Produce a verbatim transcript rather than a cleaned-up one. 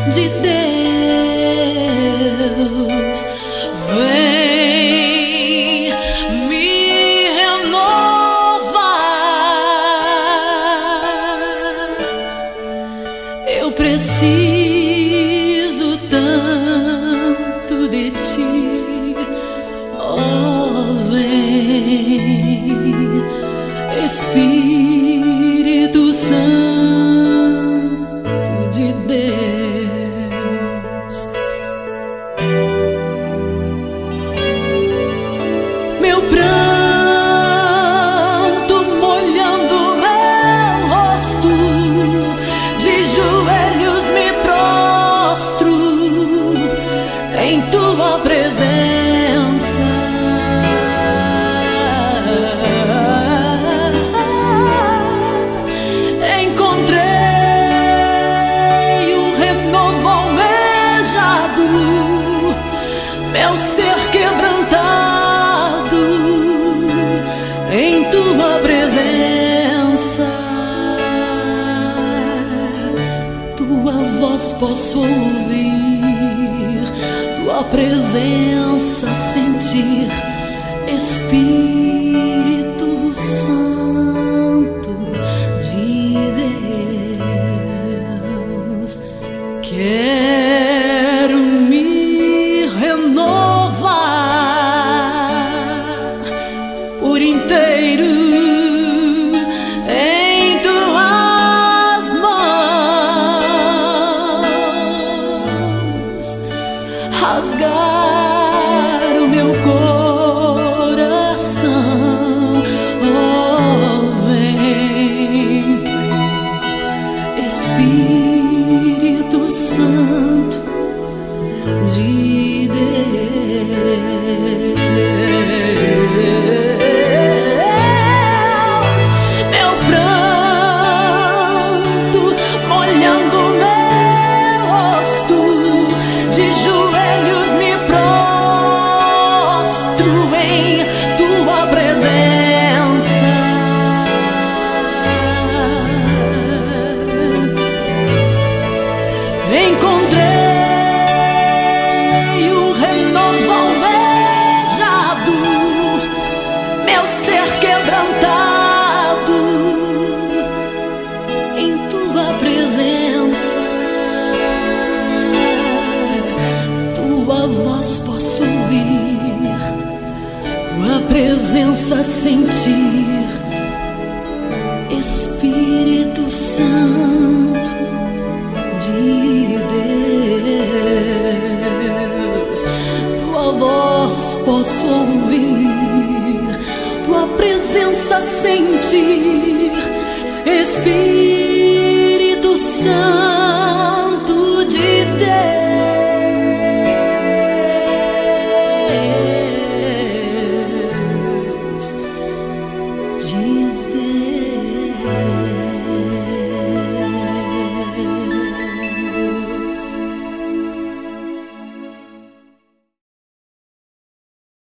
de Deus, vem me renovar. Eu preciso tanto de ti, oh, vem, Espírito Santo de Deus. Meu pranto molhando meu rosto, de joelhos me prostro em tua presença. Encontrei um renovo almejado, meu ser quebrantado em tua presença. Tua voz posso ouvir, tua presença sentir, Espírito Santo de Deus. Quero me renovar por inteiro em tuas mãos, rasgar o meu coração. Oh, vem, Espírito Santo de Deus. Meu pranto molhando meu rosto, de joelhos me prostro em tua presença. Encontrei o renovo almejado, meu ser quebrantado em tua presença. Tua voz posso ouvir, tua presença sentir, Espírito Santo de Deus. Tua voz posso ouvir, tua presença sentir, Espírito